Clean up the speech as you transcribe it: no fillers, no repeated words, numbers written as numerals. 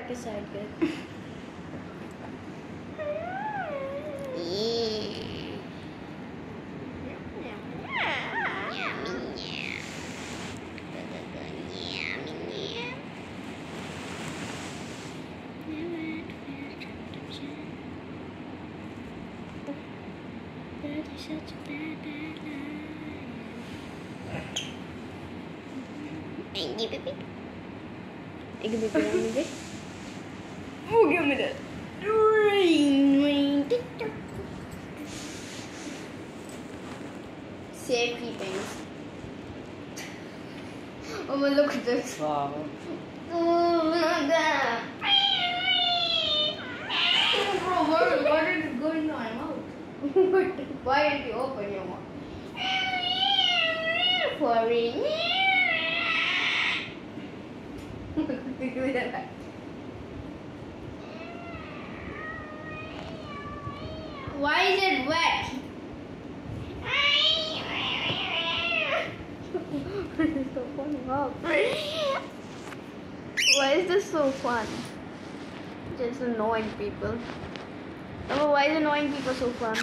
के साइड गए. Such a bad life. Give it. Give it. Oh, give me that. Rain. Safety pins. Oh, but look at this. Wow. Oh, look at that. Bro, what is going on? Why did you open your mouth? Furry. Why is it wet? This is so funny. Why is this so fun? Just annoying people. Oh, why is annoying people so fun?